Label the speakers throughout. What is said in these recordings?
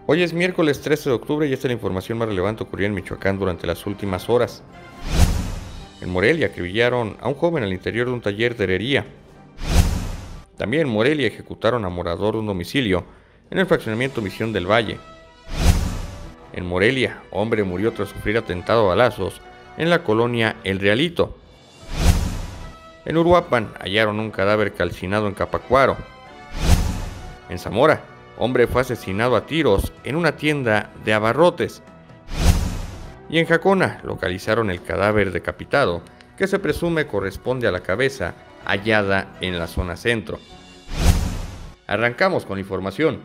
Speaker 1: Hoy es miércoles 13 de octubre y esta es la información más relevante ocurrida en Michoacán durante las últimas horas. En Morelia acribillaron a un joven al interior de un taller de herrería. También en Morelia ejecutaron a morador de un domicilio en el fraccionamiento Misión del Valle. En Morelia, hombre murió tras sufrir atentado a balazos en la colonia El Realito. En Uruapan hallaron un cadáver calcinado en Capacuaro. En Zamora, hombre fue asesinado a tiros en una tienda de abarrotes. Y en Jacona localizaron el cadáver decapitado, que se presume corresponde a la cabeza hallada en la zona centro. Arrancamos con la información.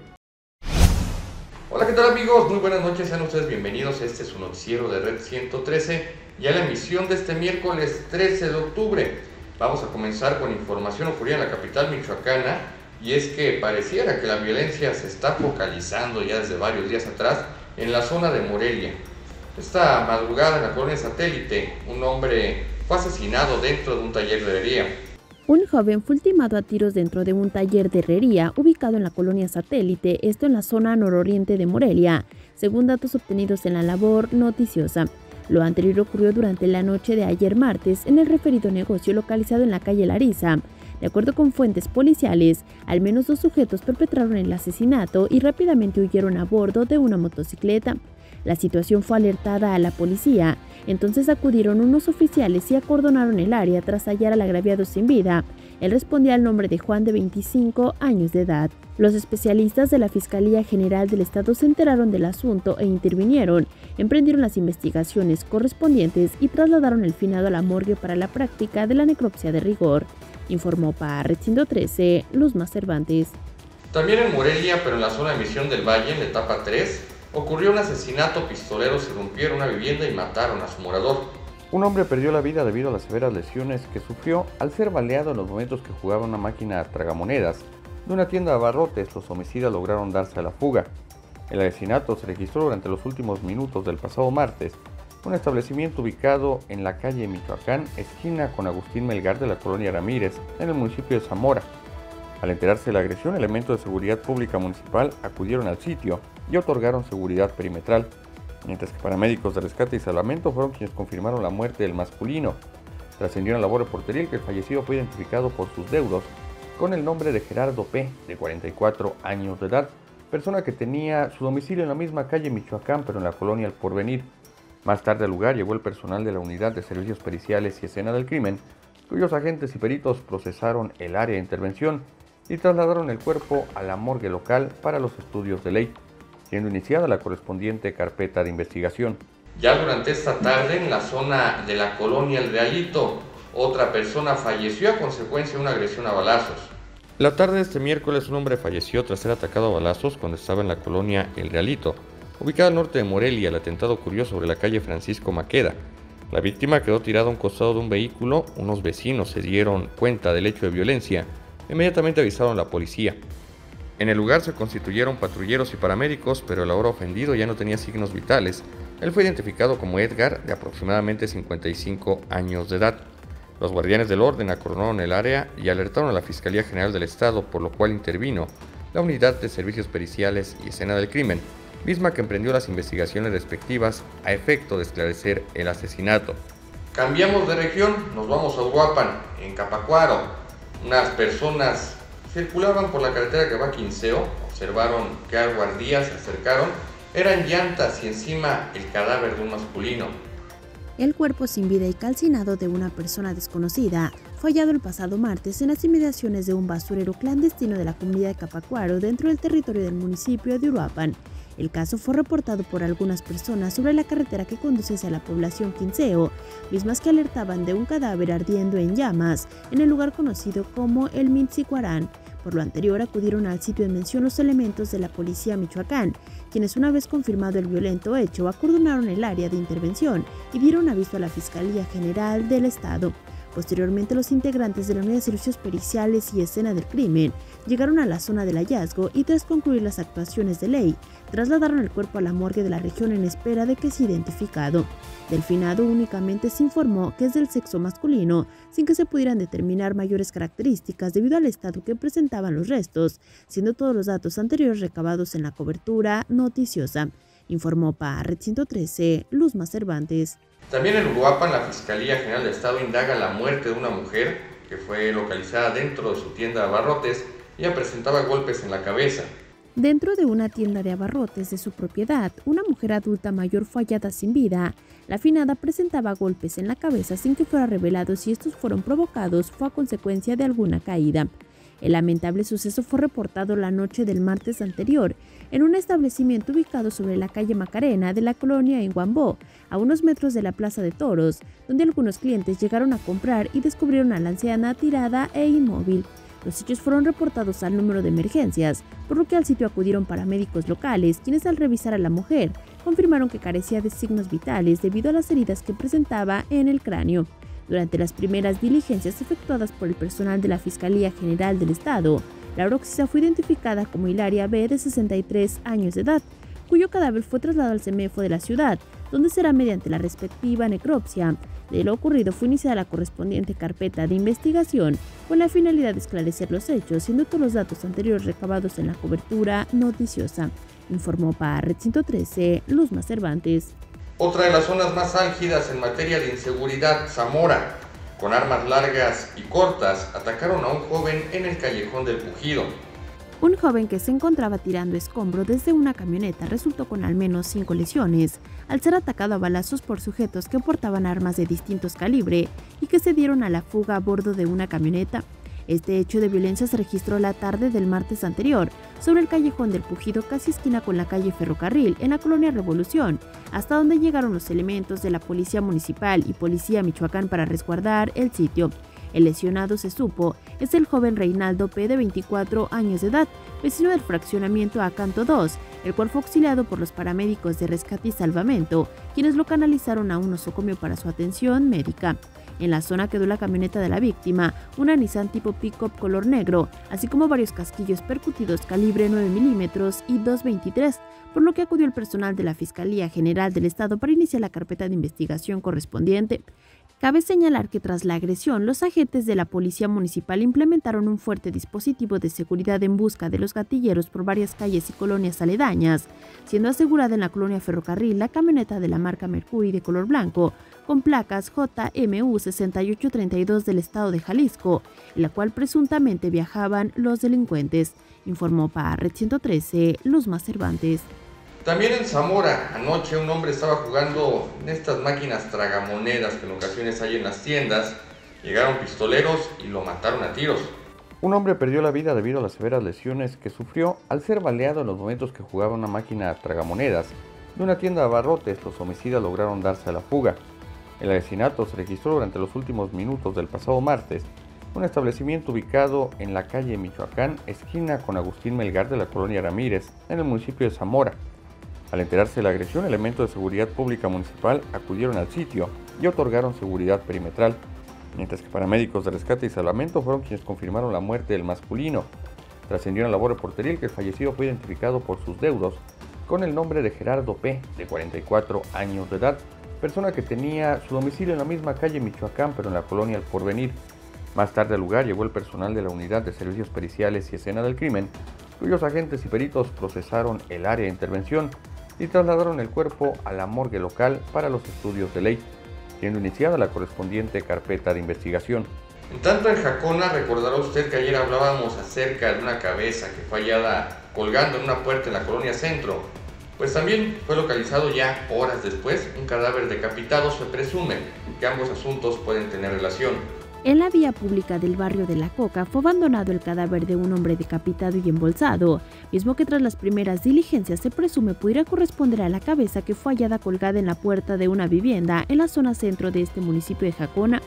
Speaker 1: Hola, ¿qué tal amigos? Muy buenas noches, sean ustedes bienvenidos. Este es su noticiero de Red 113, ya la emisión de este miércoles 13 de octubre. Vamos a comenzar con información ocurrida en la capital michoacana, y es que pareciera que la violencia se está focalizando ya desde varios días atrás en la zona de Morelia. Esta madrugada en la colonia Satélite, un hombre fue asesinado dentro de un taller de herrería.
Speaker 2: Un joven fue ultimado a tiros dentro de un taller de herrería ubicado en la colonia Satélite, esto en la zona nororiente de Morelia, según datos obtenidos en la labor noticiosa. Lo anterior ocurrió durante la noche de ayer martes en el referido negocio localizado en la calle Larisa. De acuerdo con fuentes policiales, al menos 2 sujetos perpetraron el asesinato y rápidamente huyeron a bordo de una motocicleta. La situación fue alertada a la policía, entonces acudieron unos oficiales y acordonaron el área tras hallar al agraviado sin vida. Él respondía al nombre de Juan, de 25 años de edad. Los especialistas de la Fiscalía General del Estado se enteraron del asunto e intervinieron, emprendieron las investigaciones correspondientes y trasladaron el finado a la morgue para la práctica de la necropsia de rigor. Informó para Red 113, Luzma Cervantes.
Speaker 1: También en Morelia, pero en la zona de Misión del Valle, en la etapa 3, ocurrió un asesinato. Pistoleros irrumpieron una vivienda y mataron a su morador. Un hombre perdió la vida debido a las severas lesiones que sufrió al ser baleado en los momentos que jugaba una máquina tragamonedas de una tienda de abarrotes. Los homicidas lograron darse a la fuga. El asesinato se registró durante los últimos minutos del pasado martes, un establecimiento ubicado en la calle Michoacán, esquina con Agustín Melgar de la colonia Ramírez, en el municipio de Zamora. Al enterarse de la agresión, elementos de seguridad pública municipal acudieron al sitio y otorgaron seguridad perimetral, mientras que paramédicos de rescate y salvamento fueron quienes confirmaron la muerte del masculino. Trascendió en la labor reporteril que el fallecido fue identificado por sus deudos con el nombre de Gerardo P., de 44 años de edad, persona que tenía su domicilio en la misma calle Michoacán, pero en la colonia El Porvenir. Más tarde al lugar llegó el personal de la Unidad de Servicios Periciales y Escena del Crimen, cuyos agentes y peritos procesaron el área de intervención y trasladaron el cuerpo a la morgue local para los estudios de ley, siendo iniciada la correspondiente carpeta de investigación. Ya durante esta tarde, en la zona de la colonia El Realito, otra persona falleció a consecuencia de una agresión a balazos. La tarde de este miércoles, un hombre falleció tras ser atacado a balazos cuando estaba en la colonia El Realito, ubicada al norte de Morelia. El atentado ocurrió sobre la calle Francisco Maqueda. La víctima quedó tirada a un costado de un vehículo. Unos vecinos se dieron cuenta del hecho de violencia e inmediatamente avisaron a la policía. En el lugar se constituyeron patrulleros y paramédicos, pero el ahora ofendido ya no tenía signos vitales. Él fue identificado como Edgar, de aproximadamente 55 años de edad. Los guardianes del orden acordonaron el área y alertaron a la Fiscalía General del Estado, por lo cual intervino la Unidad de Servicios Periciales y Escena del Crimen, misma que emprendió las investigaciones respectivas a efecto de esclarecer el asesinato. Cambiamos de región, nos vamos a Uruapan, en Capacuaro. Unas personas circulaban por la carretera que va a Quinceo, observaron que algo ardía, se acercaron, eran llantas y encima el cadáver de un masculino.
Speaker 2: El cuerpo sin vida y calcinado de una persona desconocida fue hallado el pasado martes en las inmediaciones de un basurero clandestino de la comunidad de Capacuaro, dentro del territorio del municipio de Uruapan. El caso fue reportado por algunas personas sobre la carretera que conduce hacia la población Quinceo, mismas que alertaban de un cadáver ardiendo en llamas en el lugar conocido como el Mitzicuarán. Por lo anterior, acudieron al sitio en mención los elementos de la policía Michoacán, quienes, una vez confirmado el violento hecho, acordonaron el área de intervención y dieron aviso a la Fiscalía General del Estado. Posteriormente, los integrantes de la Unidad de Servicios Periciales y Escena del Crimen llegaron a la zona del hallazgo y, tras concluir las actuaciones de ley, trasladaron el cuerpo a la morgue de la región en espera de que sea identificado. Del finado únicamente se informó que es del sexo masculino, sin que se pudieran determinar mayores características debido al estado que presentaban los restos, siendo todos los datos anteriores recabados en la cobertura noticiosa. Informó para Red 113, Luzma Cervantes.
Speaker 1: También en Uruapan, la Fiscalía General del Estado indaga la muerte de una mujer que fue localizada dentro de su tienda de abarrotes. Ella presentaba golpes en la cabeza.
Speaker 2: Dentro de una tienda de abarrotes de su propiedad, una mujer adulta mayor fue hallada sin vida. La finada presentaba golpes en la cabeza sin que fuera revelado si estos fueron provocados o a consecuencia de alguna caída. El lamentable suceso fue reportado la noche del martes anterior en un establecimiento ubicado sobre la calle Macarena de la colonia Inguambó, a unos metros de la Plaza de Toros, donde algunos clientes llegaron a comprar y descubrieron a la anciana tirada e inmóvil. Los hechos fueron reportados al número de emergencias, por lo que al sitio acudieron paramédicos locales, quienes al revisar a la mujer confirmaron que carecía de signos vitales debido a las heridas que presentaba en el cráneo. Durante las primeras diligencias efectuadas por el personal de la Fiscalía General del Estado, la occiso fue identificada como Hilaria B., de 63 años de edad, cuyo cadáver fue trasladado al CEMEFO de la ciudad, donde será mediante la respectiva necropsia. De lo ocurrido fue iniciada la correspondiente carpeta de investigación con la finalidad de esclarecer los hechos, siendo todos los datos anteriores recabados en la cobertura noticiosa. Informó para Red 113, Luzma Cervantes.
Speaker 1: Otra de las zonas más álgidas en materia de inseguridad, Zamora. Con armas largas y cortas, atacaron a un joven en el Callejón del Pujido.
Speaker 2: Un joven que se encontraba tirando escombro desde una camioneta resultó con al menos 5 lesiones, al ser atacado a balazos por sujetos que portaban armas de distintos calibre y que se dieron a la fuga a bordo de una camioneta. Este hecho de violencia se registró la tarde del martes anterior, sobre el Callejón del Pujido, casi esquina con la calle Ferrocarril, en la colonia Revolución, hasta donde llegaron los elementos de la Policía Municipal y Policía Michoacán para resguardar el sitio. El lesionado, se supo, es el joven Reinaldo P., de 24 años de edad, vecino del fraccionamiento Acanto 2, el cual fue auxiliado por los paramédicos de rescate y salvamento, quienes lo canalizaron a un nosocomio para su atención médica. En la zona quedó la camioneta de la víctima, una Nissan tipo pick-up color negro, así como varios casquillos percutidos calibre 9 milímetros y 2.23, por lo que acudió el personal de la Fiscalía General del Estado para iniciar la carpeta de investigación correspondiente. Cabe señalar que tras la agresión, los agentes de la Policía Municipal implementaron un fuerte dispositivo de seguridad en busca de los gatilleros por varias calles y colonias aledañas, siendo asegurada en la colonia Ferrocarril la camioneta de la marca Mercury de color blanco, con placas JMU 6832 del estado de Jalisco, en la cual presuntamente viajaban los delincuentes, informó para Red 113, Luzma Cervantes.
Speaker 1: También en Zamora, anoche un hombre estaba jugando en estas máquinas tragamonedas que en ocasiones hay en las tiendas. Llegaron pistoleros y lo mataron a tiros. Un hombre perdió la vida debido a las severas lesiones que sufrió al ser baleado en los momentos que jugaba una máquina tragamonedas de una tienda de abarrotes. Los homicidas lograron darse a la fuga. El asesinato se registró durante los últimos minutos del pasado martes, un establecimiento ubicado en la calle Michoacán, esquina con Agustín Melgar de la colonia Ramírez, en el municipio de Zamora. Al enterarse de la agresión, elementos de seguridad pública municipal acudieron al sitio y otorgaron seguridad perimetral, mientras que paramédicos de rescate y salvamento fueron quienes confirmaron la muerte del masculino. Trascendió en la labor reporteril que el fallecido fue identificado por sus deudos con el nombre de Gerardo P., de 44 años de edad, persona que tenía su domicilio en la misma calle Michoacán, pero en la colonia El Porvenir. Más tarde al lugar llegó el personal de la Unidad de Servicios Periciales y Escena del Crimen, cuyos agentes y peritos procesaron el área de intervención y trasladaron el cuerpo a la morgue local para los estudios de ley, siendo iniciada la correspondiente carpeta de investigación. En tanto, en Jacona, recordará usted que ayer hablábamos acerca de una cabeza que fue hallada colgando en una puerta en la colonia Centro. Pues también fue localizado ya horas después un cadáver decapitado. Se presume que ambos asuntos pueden tener relación.
Speaker 2: En la vía pública del barrio de La Coca fue abandonado el cadáver de un hombre decapitado y embolsado, mismo que tras las primeras diligencias se presume pudiera corresponder a la cabeza que fue hallada colgada en la puerta de una vivienda en la zona centro de este municipio de Jacona.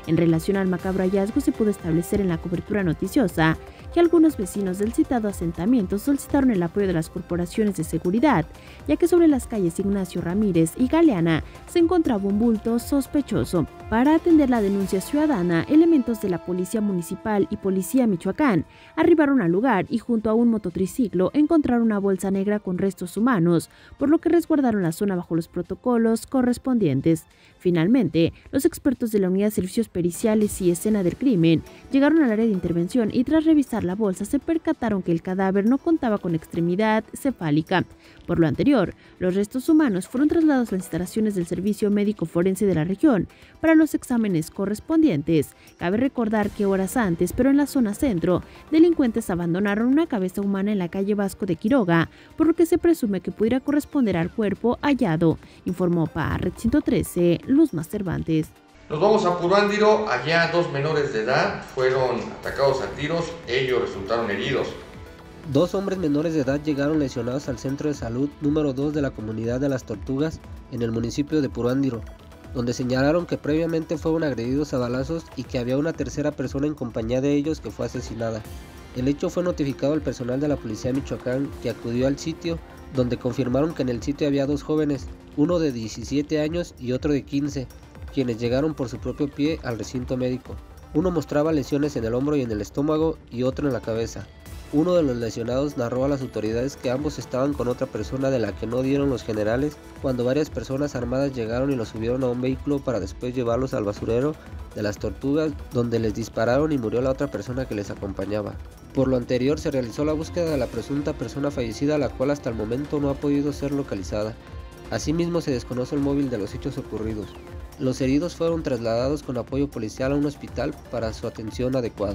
Speaker 2: En relación al macabro hallazgo, se pudo establecer en la cobertura noticiosa que algunos vecinos del citado asentamiento solicitaron el apoyo de las corporaciones de seguridad, ya que sobre las calles Ignacio Ramírez y Galeana se encontraba un bulto sospechoso. Para atender la denuncia ciudadana, elementos de la Policía Municipal y Policía Michoacán arribaron al lugar y junto a un mototriciclo encontraron una bolsa negra con restos humanos, por lo que resguardaron la zona bajo los protocolos correspondientes. Finalmente, los expertos de la Unidad de Servicios Periciales y Escena del Crimen llegaron al área de intervención y tras revisar la bolsa se percataron que el cadáver no contaba con extremidad cefálica. Por lo anterior, los restos humanos fueron trasladados a las instalaciones del Servicio Médico Forense de la región para los exámenes correspondientes. Cabe recordar que horas antes, pero en la zona centro, delincuentes abandonaron una cabeza humana en la calle Vasco de Quiroga, por lo que se presume que pudiera corresponder al cuerpo hallado, informó para Red 113 Luzma Cervantes.
Speaker 1: Nos vamos a Puruándiro. Allá 2 menores de edad fueron atacados a tiros, ellos resultaron heridos.
Speaker 3: 2 hombres menores de edad llegaron lesionados al centro de salud número 2 de la comunidad de Las Tortugas en el municipio de Puruándiro, donde señalaron que previamente fueron agredidos a balazos y que había una tercera persona en compañía de ellos que fue asesinada. El hecho fue notificado al personal de la Policía de Michoacán, que acudió al sitio, donde confirmaron que en el sitio había 2 jóvenes, uno de 17 años y otro de 15, quienes llegaron por su propio pie al recinto médico. Uno mostraba lesiones en el hombro y en el estómago y otro en la cabeza. Uno de los lesionados narró a las autoridades que ambos estaban con otra persona de la que no dieron los generales cuando varias personas armadas llegaron y los subieron a un vehículo para después llevarlos al basurero de Las Tortugas, donde les dispararon y murió la otra persona que les acompañaba. Por lo anterior, se realizó la búsqueda de la presunta persona fallecida, la cual hasta el momento no ha podido ser localizada. Asimismo, se desconoce el móvil de los hechos ocurridos. Los heridos fueron trasladados con apoyo policial a un hospital para su atención adecuada.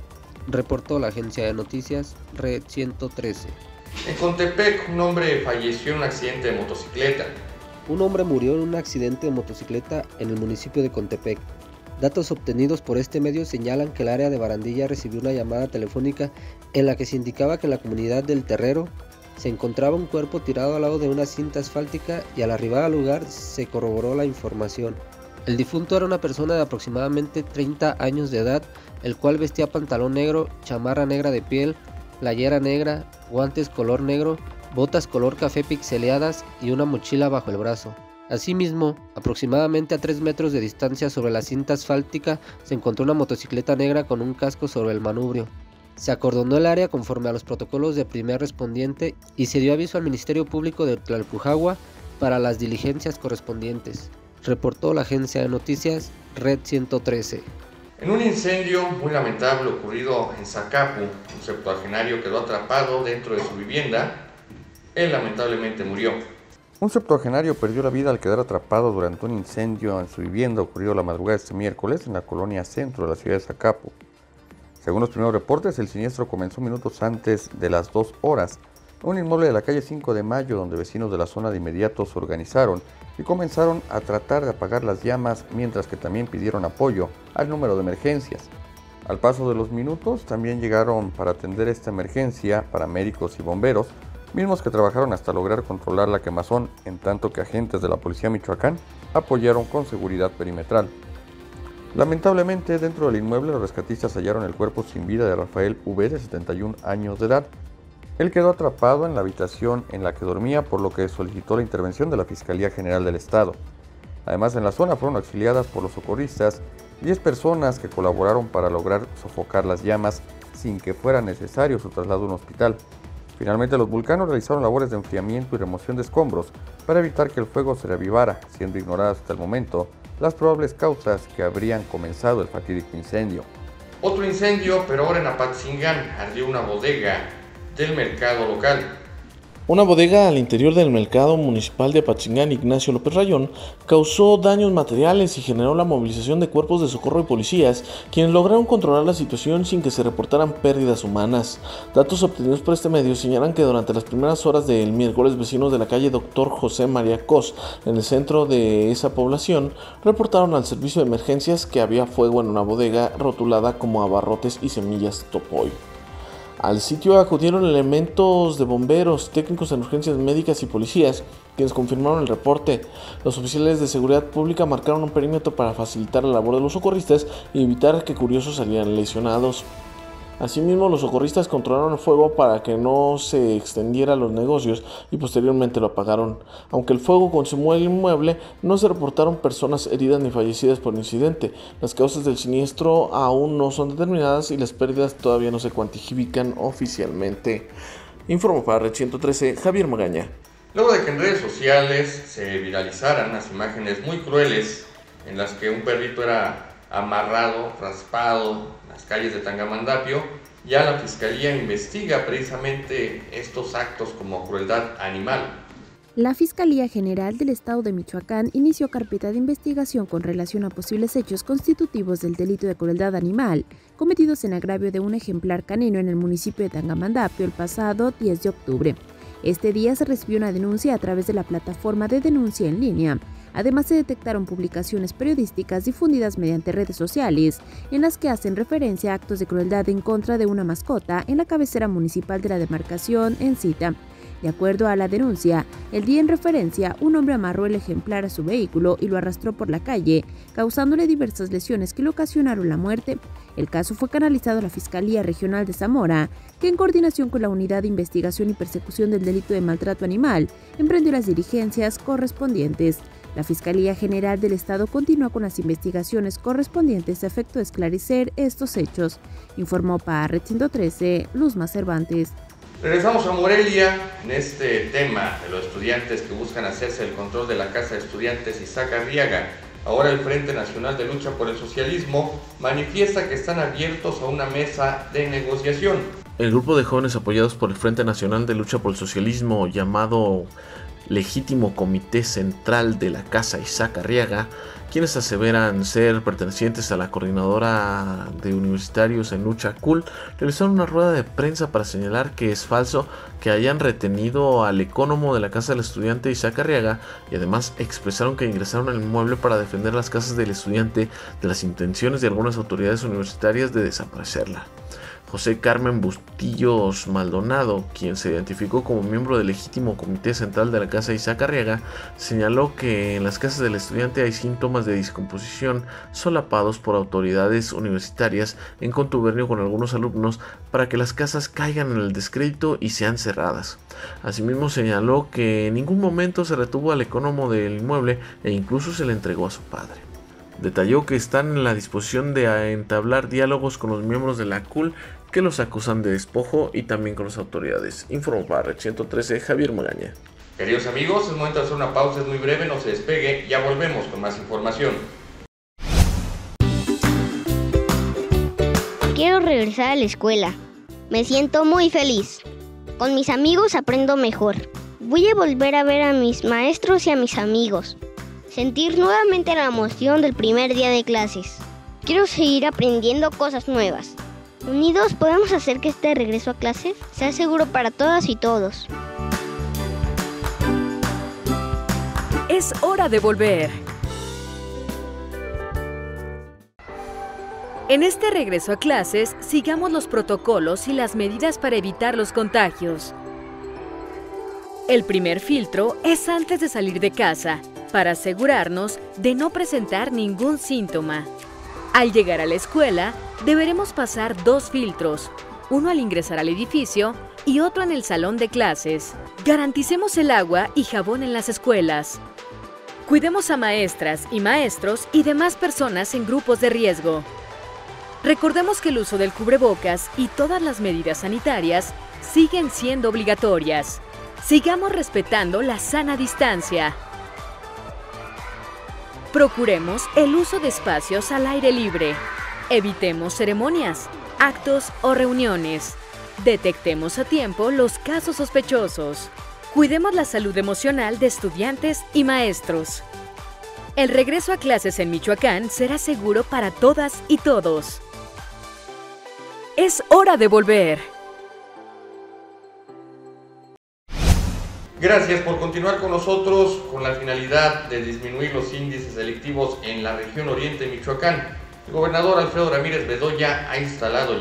Speaker 3: Reportó la agencia de noticias Red 113.
Speaker 1: En Contepec, un hombre falleció en un accidente de motocicleta.
Speaker 3: Un hombre murió en un accidente de motocicleta en el municipio de Contepec. Datos obtenidos por este medio señalan que el área de Barandilla recibió una llamada telefónica en la que se indicaba que en la comunidad del Terrero se encontraba un cuerpo tirado al lado de una cinta asfáltica y al arribar al lugar se corroboró la información. El difunto era una persona de aproximadamente 30 años de edad, el cual vestía pantalón negro, chamarra negra de piel, playera negra, guantes color negro, botas color café pixeleadas y una mochila bajo el brazo. Asimismo, aproximadamente a 3 metros de distancia sobre la cinta asfáltica se encontró una motocicleta negra con un casco sobre el manubrio. Se acordonó el área conforme a los protocolos de primer respondiente y se dio aviso al Ministerio Público de Tlalpujahua para las diligencias correspondientes. Reportó la agencia de noticias Red 113.
Speaker 1: En un incendio muy lamentable ocurrido en Zacapu, un septuagenario quedó atrapado dentro de su vivienda. Él lamentablemente murió.
Speaker 4: Un septuagenario perdió la vida al quedar atrapado durante un incendio en su vivienda ocurrido la madrugada de este miércoles en la colonia centro de la ciudad de Zacapu. Según los primeros reportes, el siniestro comenzó minutos antes de las 2 horas en un inmueble de la calle 5 de Mayo, donde vecinos de la zona de inmediato se organizaron y comenzaron a tratar de apagar las llamas, mientras que también pidieron apoyo al número de emergencias. Al paso de los minutos, también llegaron para atender esta emergencia paramédicos y bomberos, mismos que trabajaron hasta lograr controlar la quemazón, en tanto que agentes de la Policía Michoacán apoyaron con seguridad perimetral. Lamentablemente, dentro del inmueble, los rescatistas hallaron el cuerpo sin vida de Rafael V, de 71 años de edad. Él quedó atrapado en la habitación en la que dormía, por lo que solicitó la intervención de la Fiscalía General del Estado. Además, en la zona fueron auxiliadas por los socorristas 10 personas que colaboraron para lograr sofocar las llamas sin que fuera necesario su traslado a un hospital. Finalmente, los vulcanos realizaron labores de enfriamiento y remoción de escombros para evitar que el fuego se reavivara, siendo ignoradas hasta el momento las probables causas que habrían comenzado el fatídico incendio.
Speaker 1: Otro incendio, pero ahora en Apatzingán, ardió una bodega del mercado local.
Speaker 5: Una bodega al interior del mercado municipal de Apatzingán Ignacio López Rayón causó daños materiales y generó la movilización de cuerpos de socorro y policías, quienes lograron controlar la situación sin que se reportaran pérdidas humanas. Datos obtenidos por este medio señalan que durante las primeras horas del miércoles, vecinos de la calle Dr. José María Cos, en el centro de esa población, reportaron al servicio de emergencias que había fuego en una bodega rotulada como Abarrotes y Semillas Topoy. Al sitio acudieron elementos de bomberos, técnicos en urgencias médicas y policías, quienes confirmaron el reporte. Los oficiales de seguridad pública marcaron un perímetro para facilitar la labor de los socorristas y evitar que curiosos salieran lesionados. Asimismo, los socorristas controlaron el fuego para que no se extendiera a los negocios y posteriormente lo apagaron. Aunque el fuego consumió el inmueble, no se reportaron personas heridas ni fallecidas por el incidente. Las causas del siniestro aún no son determinadas y las pérdidas todavía no se cuantifican oficialmente. Informó para Red 113, Javier Magaña.
Speaker 1: Luego de que en redes sociales se viralizaran las imágenes muy crueles en las que un perrito era amarrado, raspado en las calles de Tangamandapio, ya la Fiscalía investiga precisamente estos actos como crueldad animal.
Speaker 2: La Fiscalía General del Estado de Michoacán inició carpeta de investigación con relación a posibles hechos constitutivos del delito de crueldad animal cometidos en agravio de un ejemplar canino en el municipio de Tangamandapio el pasado 10 de octubre. Este día se recibió una denuncia a través de la plataforma de denuncia en línea. Además, se detectaron publicaciones periodísticas difundidas mediante redes sociales en las que hacen referencia a actos de crueldad en contra de una mascota en la cabecera municipal de la demarcación en Cita. De acuerdo a la denuncia, el día en referencia, un hombre amarró el ejemplar a su vehículo y lo arrastró por la calle, causándole diversas lesiones que le ocasionaron la muerte. El caso fue canalizado a la Fiscalía Regional de Zamora, que en coordinación con la Unidad de Investigación y Persecución del Delito de Maltrato Animal, emprendió las diligencias correspondientes. La Fiscalía General del Estado continúa con las investigaciones correspondientes a efecto de esclarecer estos hechos, informó para Red 113, Luzma Cervantes.
Speaker 1: Regresamos a Morelia en este tema de los estudiantes que buscan hacerse el control de la Casa de Estudiantes Isaac Arriaga. Ahora el Frente Nacional de Lucha por el Socialismo manifiesta que están abiertos a una mesa de negociación.
Speaker 5: El grupo de jóvenes apoyados por el Frente Nacional de Lucha por el Socialismo, llamado Legítimo Comité Central de la Casa Isaac Arriaga, quienes aseveran ser pertenecientes a la Coordinadora de Universitarios en Lucha CUL, realizaron una rueda de prensa para señalar que es falso que hayan retenido al ecónomo de la Casa del Estudiante Isaac Arriaga, y además expresaron que ingresaron al inmueble para defender las casas del estudiante de las intenciones de algunas autoridades universitarias de desaparecerla. José Carmen Bustillos Maldonado, quien se identificó como miembro del Legítimo Comité Central de la Casa Isaac Arriaga, señaló que en las casas del estudiante hay síntomas de descomposición solapados por autoridades universitarias en contubernio con algunos alumnos para que las casas caigan en el descrédito y sean cerradas. Asimismo señaló que en ningún momento se retuvo al ecónomo del inmueble e incluso se le entregó a su padre. Detalló que están en la disposición de entablar diálogos con los miembros de la CUL que los acusan de despojo y también con las autoridades. Informó para Red 113, Javier Magaña.
Speaker 1: Queridos amigos, es momento de hacer una pausa, es muy breve, no se despegue, ya volvemos con más información.
Speaker 6: Quiero regresar a la escuela. Me siento muy feliz. Con mis amigos aprendo mejor. Voy a volver a ver a mis maestros y a mis amigos. Sentir nuevamente la emoción del primer día de clases. Quiero seguir aprendiendo cosas nuevas. Unidos podemos hacer que este regreso a clases sea seguro para todas y todos.
Speaker 7: Es hora de volver. En este regreso a clases, sigamos los protocolos y las medidas para evitar los contagios. El primer filtro es antes de salir de casa, para asegurarnos de no presentar ningún síntoma. Al llegar a la escuela, deberemos pasar 2 filtros, uno al ingresar al edificio y otro en el salón de clases. Garanticemos el agua y jabón en las escuelas. Cuidemos a maestras y maestros y demás personas en grupos de riesgo. Recordemos que el uso del cubrebocas y todas las medidas sanitarias siguen siendo obligatorias. Sigamos respetando la sana distancia. Procuremos el uso de espacios al aire libre. Evitemos ceremonias, actos o reuniones. Detectemos a tiempo los casos sospechosos. Cuidemos la salud emocional de estudiantes y maestros. El regreso a clases en Michoacán será seguro para todas y todos. Es hora de volver.
Speaker 1: Gracias por continuar con nosotros con la finalidad de disminuir los índices delictivos en la región oriente de Michoacán. El gobernador Alfredo Ramírez Bedoya ha instalado ya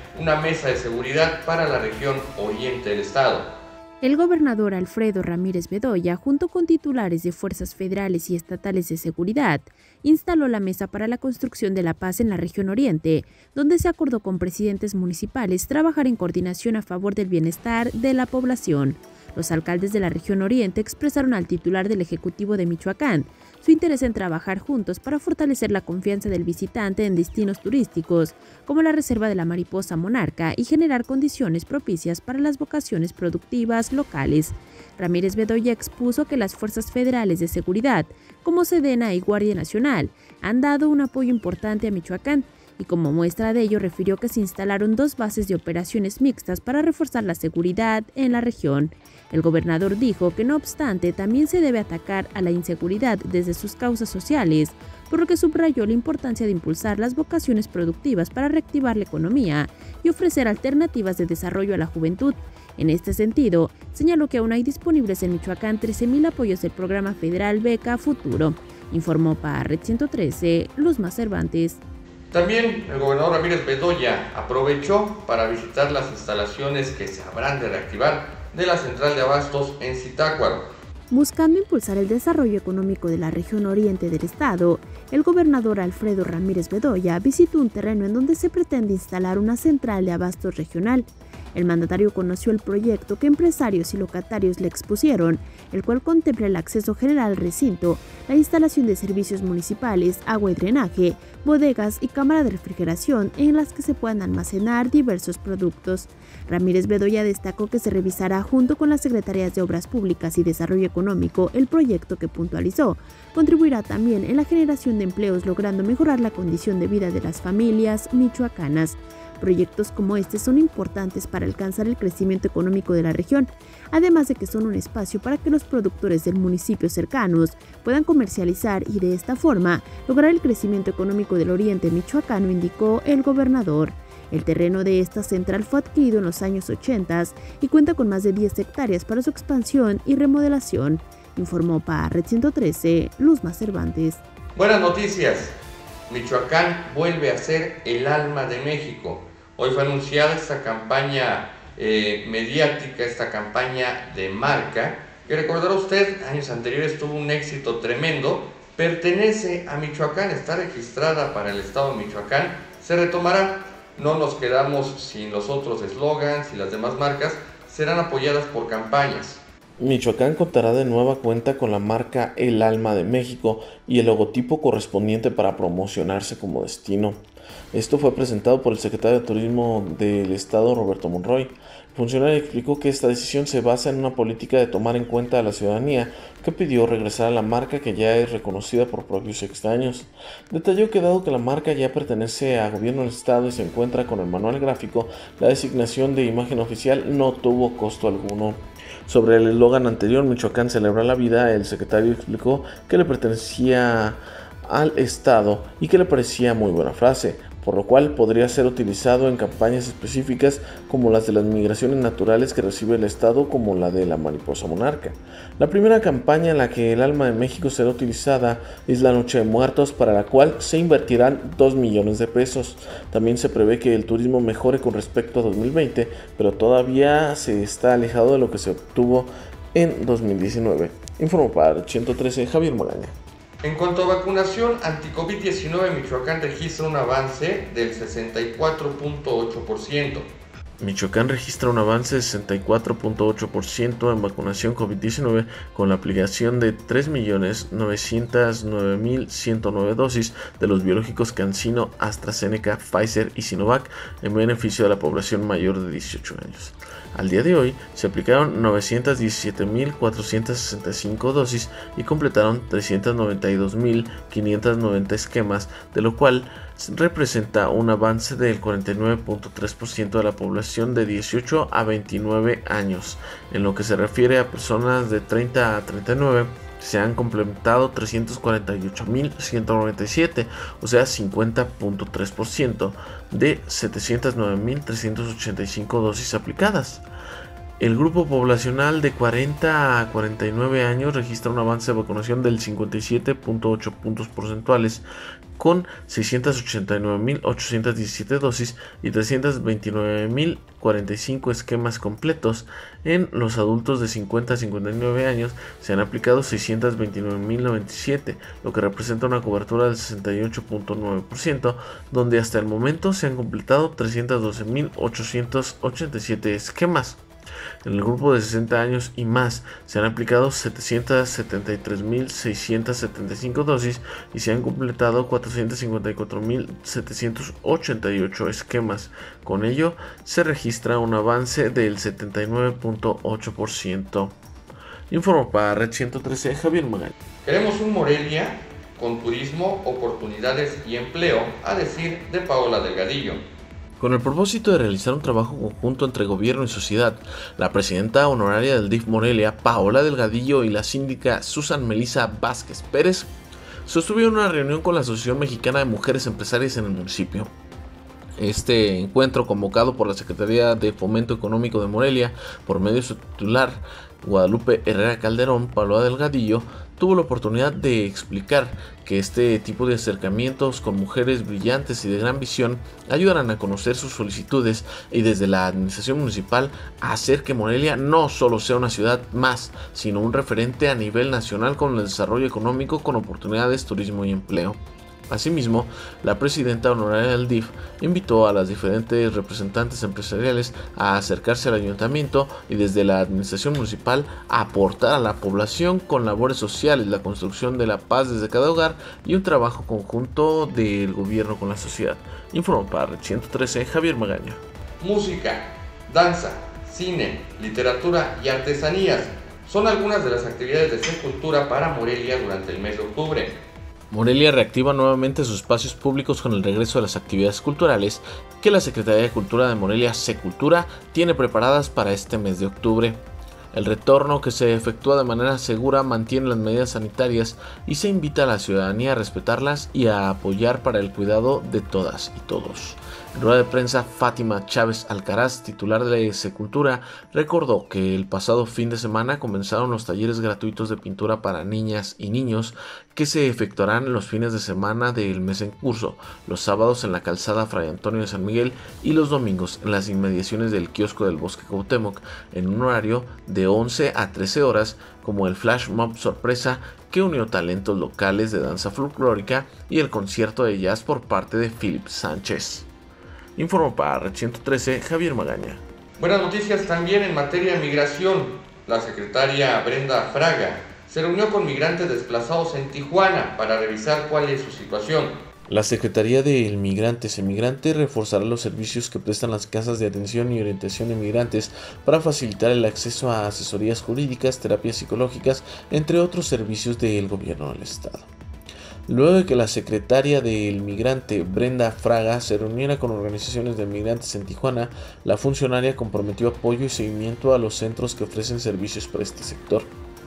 Speaker 1: una mesa de seguridad para la región oriente del estado.
Speaker 2: El gobernador Alfredo Ramírez Bedoya, junto con titulares de fuerzas federales y estatales de seguridad, instaló la Mesa para la Construcción de la Paz en la región oriente, donde se acordó con presidentes municipales trabajar en coordinación a favor del bienestar de la población. Los alcaldes de la región oriente expresaron al titular del Ejecutivo de Michoacán su interés en trabajar juntos para fortalecer la confianza del visitante en destinos turísticos, como la Reserva de la Mariposa Monarca, y generar condiciones propicias para las vocaciones productivas locales. Ramírez Bedoya expuso que las fuerzas federales de seguridad, como Sedena y Guardia Nacional, han dado un apoyo importante a Michoacán, y como muestra de ello refirió que se instalaron 2 bases de operaciones mixtas para reforzar la seguridad en la región. El gobernador dijo que no obstante también se debe atacar a la inseguridad desde sus causas sociales, por lo que subrayó la importancia de impulsar las vocaciones productivas para reactivar la economía y ofrecer alternativas de desarrollo a la juventud. En este sentido, señaló que aún hay disponibles en Michoacán 13,000 apoyos del programa federal Beca Futuro. Informó para Red 113, Luzma Cervantes.
Speaker 1: También el gobernador Ramírez Bedoya aprovechó para visitar las instalaciones que se habrán de reactivar de la central de abastos en Zitácuaro.
Speaker 2: Buscando impulsar el desarrollo económico de la región oriente del estado, el gobernador Alfredo Ramírez Bedoya visitó un terreno en donde se pretende instalar una central de abastos regional. El mandatario conoció el proyecto que empresarios y locatarios le expusieron, el cual contempla el acceso general al recinto, la instalación de servicios municipales, agua y drenaje, bodegas y cámara de refrigeración en las que se puedan almacenar diversos productos. Ramírez Bedoya destacó que se revisará junto con las Secretarías de Obras Públicas y Desarrollo Económico el proyecto que puntualizó. Contribuirá también en la generación de empleos, logrando mejorar la condición de vida de las familias michoacanas. Proyectos como este son importantes para alcanzar el crecimiento económico de la región, además de que son un espacio para que los productores del municipio cercanos puedan comercializar y de esta forma lograr el crecimiento económico del oriente michoacano, indicó el gobernador. El terreno de esta central fue adquirido en los años 80 y cuenta con más de 10 hectáreas para su expansión y remodelación, informó para Red 113, Luzma Cervantes.
Speaker 1: Buenas noticias. Michoacán vuelve a ser el alma de México. Hoy fue anunciada esta campaña mediática, esta campaña de marca, que recordará usted, años anteriores tuvo un éxito tremendo. Pertenece a Michoacán, está registrada para el estado de Michoacán, se retomará. No nos quedamos sin los otros eslogans y las demás marcas, serán apoyadas por campañas.
Speaker 5: Michoacán contará de nueva cuenta con la marca El Alma de México y el logotipo correspondiente para promocionarse como destino. Esto fue presentado por el secretario de Turismo del Estado, Roberto Monroy. El funcionario explicó que esta decisión se basa en una política de tomar en cuenta a la ciudadanía que pidió regresar a la marca que ya es reconocida por propios extraños. Detalló que dado que la marca ya pertenece al gobierno del estado y se encuentra con el manual gráfico, la designación de imagen oficial no tuvo costo alguno. Sobre el eslogan anterior, Michoacán celebra la vida, el secretario explicó que le pertenecía al estado y que le parecía muy buena frase, por lo cual podría ser utilizado en campañas específicas como las de las migraciones naturales que recibe el estado, como la de la mariposa monarca. La primera campaña en la que el alma de México será utilizada es la Noche de Muertos, para la cual se invertirán 2 millones de pesos. También se prevé que el turismo mejore con respecto a 2020, pero todavía se está alejado de lo que se obtuvo en 2019. Informó para 113 Javier Moraña.
Speaker 1: En cuanto a vacunación anti-COVID-19, Michoacán registra un avance del 64.8%.
Speaker 5: Michoacán registra un avance de 64.8% en vacunación COVID-19 con la aplicación de 3.909.109 dosis de los biológicos CanSino, AstraZeneca, Pfizer y Sinovac en beneficio de la población mayor de 18 años. Al día de hoy se aplicaron 917.465 dosis y completaron 392.590 esquemas, de lo cual representa un avance del 49.3% de la población de 18 a 29 años. En lo que se refiere a personas de 30 a 39, se han completado 348.197, o sea 50.3% de 709.385 dosis aplicadas. El grupo poblacional de 40 a 49 años registra un avance de vacunación del 57.8 puntos porcentuales, con 689.817 dosis y 329.045 esquemas completos. En los adultos de 50 a 59 años se han aplicado 629.097, lo que representa una cobertura del 68.9%, donde hasta el momento se han completado 312.887 esquemas. En el grupo de 60 años y más se han aplicado 773.675 dosis y se han completado 454.788 esquemas. Con ello se registra un avance del 79.8%. Informó para Red 113 Javier Magaña.
Speaker 1: Queremos un Morelia con turismo, oportunidades y empleo, a decir de Paola Delgadillo.
Speaker 5: Con el propósito de realizar un trabajo conjunto entre gobierno y sociedad, la presidenta honoraria del DIF Morelia, Paola Delgadillo, y la síndica Susan Melissa Vázquez Pérez sostuvieron una reunión con la Asociación Mexicana de Mujeres Empresarias en el municipio. Este encuentro, convocado por la Secretaría de Fomento Económico de Morelia por medio de su titular, Guadalupe Herrera Calderón, Paola Delgadillo tuvo la oportunidad de explicar que este tipo de acercamientos con mujeres brillantes y de gran visión ayudarán a conocer sus solicitudes y desde la administración municipal a hacer que Morelia no solo sea una ciudad más, sino un referente a nivel nacional con el desarrollo económico, con oportunidades, turismo y empleo. Asimismo, la presidenta honoraria del DIF invitó a las diferentes representantes empresariales a acercarse al ayuntamiento y desde la administración municipal a aportar a la población con labores sociales, la construcción de la paz desde cada hogar y un trabajo conjunto del gobierno con la sociedad. Informó para Red 113 Javier Magaña.
Speaker 1: Música, danza, cine, literatura y artesanías son algunas de las actividades de Secultura para Morelia durante el mes de octubre.
Speaker 5: Morelia reactiva nuevamente sus espacios públicos con el regreso de las actividades culturales que la Secretaría de Cultura de Morelia, Secultura, tiene preparadas para este mes de octubre. El retorno, que se efectúa de manera segura, mantiene las medidas sanitarias y se invita a la ciudadanía a respetarlas y a apoyar para el cuidado de todas y todos. En rueda de prensa, Fátima Chávez Alcaraz, titular de Secultura, recordó que el pasado fin de semana comenzaron los talleres gratuitos de pintura para niñas y niños que se efectuarán los fines de semana del mes en curso, los sábados en la calzada Fray Antonio de San Miguel y los domingos en las inmediaciones del kiosco del Bosque Cuauhtémoc, en un horario de 11 a 13 horas, como el Flash Mob sorpresa que unió talentos locales de danza folclórica y el concierto de jazz por parte de Philip Sánchez. Informó para Red 113 Javier Magaña.
Speaker 1: Buenas noticias también en materia de migración. La secretaria Brenda Fraga se reunió con migrantes desplazados en Tijuana para revisar cuál es su situación.
Speaker 5: La Secretaría de Migrantes e Migrantes reforzará los servicios que prestan las casas de atención y orientación de migrantes para facilitar el acceso a asesorías jurídicas, terapias psicológicas, entre otros servicios del gobierno del estado. Luego de que la secretaria del migrante Brenda Fraga se reuniera con organizaciones de migrantes en Tijuana, la funcionaria comprometió apoyo y seguimiento a los centros que ofrecen servicios para este sector.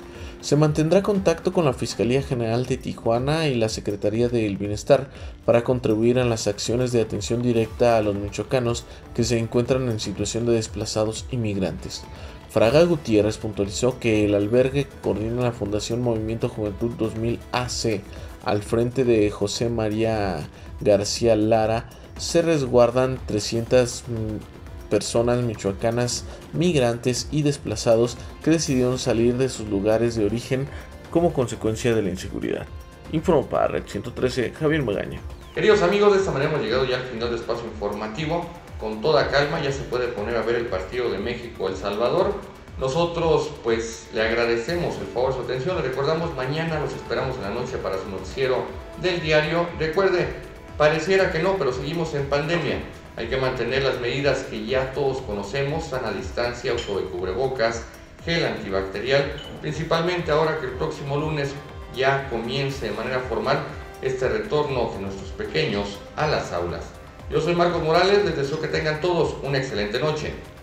Speaker 5: Se mantendrá contacto con la Fiscalía General de Tijuana y la Secretaría del Bienestar para contribuir en las acciones de atención directa a los michoacanos que se encuentran en situación de desplazados y migrantes. Fraga Gutiérrez puntualizó que el albergue que coordina la Fundación Movimiento Juventud 2000 AC, al frente de José María García Lara, se resguardan 300 personas michoacanas, migrantes y desplazados que decidieron salir de sus lugares de origen como consecuencia de la inseguridad. Informó para Red 113 Javier Magaña.
Speaker 1: Queridos amigos, de esta manera hemos llegado ya al final del espacio informativo. Con toda calma ya se puede poner a ver el partido de México-El Salvador. Nosotros pues le agradecemos el favor de su atención. Le recordamos, mañana los esperamos en la noche para su noticiero del diario. Recuerde, pareciera que no, pero seguimos en pandemia. Hay que mantener las medidas que ya todos conocemos: sana distancia, uso de cubrebocas, gel antibacterial, principalmente ahora que el próximo lunes ya comience de manera formal este retorno de nuestros pequeños a las aulas. Yo soy Marcos Morales, les deseo que tengan todos una excelente noche.